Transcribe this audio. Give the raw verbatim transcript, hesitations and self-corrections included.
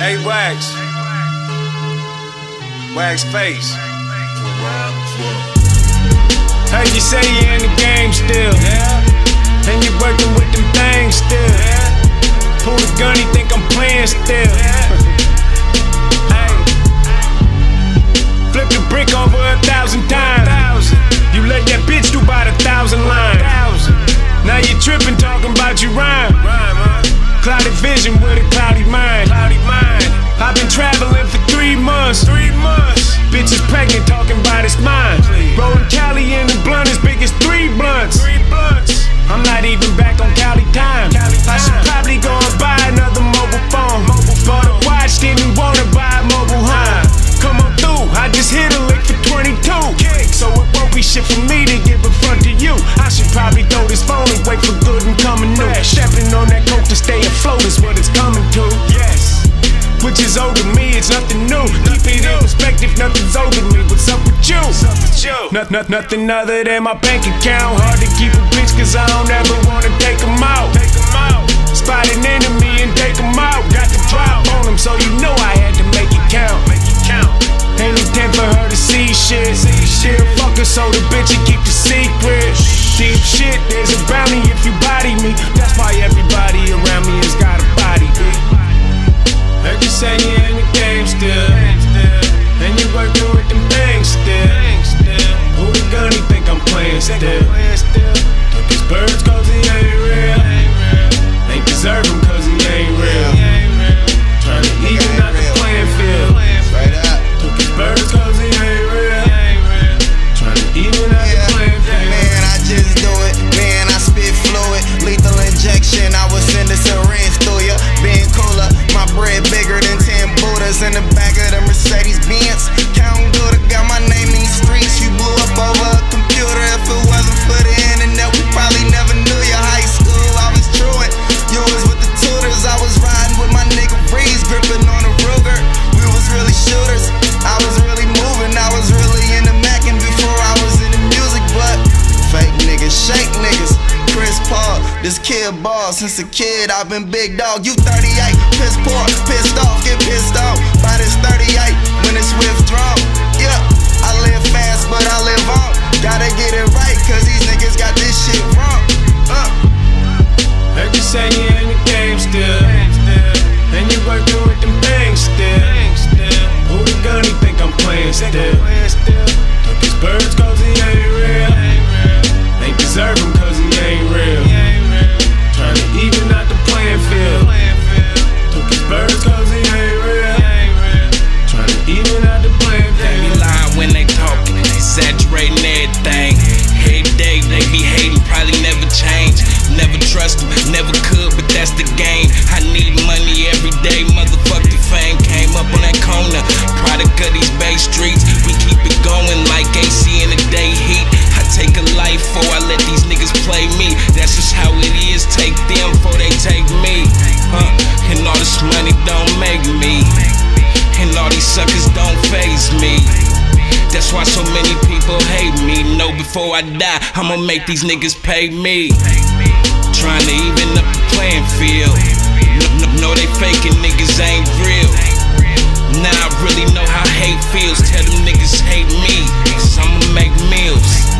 Hey, Wax. Wax Face. Heard you say you in the game still, yeah. And you working with them things still, yeah. Pull the gun, he think I'm playing still, yeah. Hey. Flip the brick over a thousand times. You let that bitch do about a thousand lines. Now you tripping, talking about you rhyme. Cloudy vision with a cloudy mind. I've been traveling for three months. Three months. Bitch is pregnant, talking about it's mine. Rolling Cali in the blunt as big as three blunts. Three blunts. I'm not even back on Cali time. Cali time. I should probably go and buy another mobile phone. Mobile Bought a watch, didn't wanna buy a mobile home. Come on through, I just hit a lick for twenty-two. So it won't be shit for me to give in front to you. I should probably throw this phone and wait for good and coming new. Stepping on that coke to stay afloat is what it's coming to. Yes. Which is old to me, it's nothing new. Keep it in perspective, nothing's old to me. What's up with you? Not, not, nothing other than my bank account. Hard to keep a bitch cause I don't ever wanna take them out. Spot an enemy and take them out. Got the drop on them so you know I had to make it count. Ain't intent for her to see shit. She'll fuck her so the bitch will keep the secret. Deep shit, there's a bounty if you body me. That's why everybody around me has got a body, bitch. Heard you say you in the game still, and you working with them things still. Who the gun, he think I'm playing still. Took his birds cause he ain't real. Ain't deserve him cause he ain't real. Tryna even out the playing field. Took his birds cause he ain't real. Tryna even out the playing field. Man, I just do it. Man, I spit fluid. Lethal injection, I will send a syringe through ya. Being cooler, my bread bigger than ten Buddhas in the back of the Mercedes Benz. Count Gouda, got my name in these streets. You blew up over a computer. If it wasn't for the internet, we probably never knew your high school. I was truant. You was with the tutors. I was riding with my nigga Breeze, gripping on a Ruger. We was really shooters. I was really moving. I was really in the Mackin' before I was in the music, but fake niggas, shake niggas. Chris Paul, this kid ball. Since a kid, I've been big dog. You thirty-eight, piss poor, pissed off, get pissed off by this thirty-eight when it's withdrawn. Yeah, I live fast, but I live on. Gotta get it right, cause these niggas got this shit wrong. Uh. Heard you say you in the game still, and you working with them things still. Who the gun, he think I'm playing still. Took his birds cause he ain't real. Ain't deserve him cause he ain't real. Tryna even out the playing field. Took his birds cause he ain't real. Tryna even out the playing field. They be lying when they talking, exaggerating everything. Every day they be hating, probably never change. Never trust them, never could, but that's the game. I need money every day, motherfuck the fame. Came up on that corner, product of these Bay Streets. We keep it going like A C in the day heat. I take a life before I let these niggas play me. That's just how it is, take them before they take me. Huh? And all this money don't make me, and all these suckers don't faze me. That's why so many people hate me. Know before I die, I'ma make these niggas pay me. Trying to even up the playing field. Know they faking, niggas ain't real. Now I really know how hate feels. Tell them niggas hate me, cause I'ma make meals.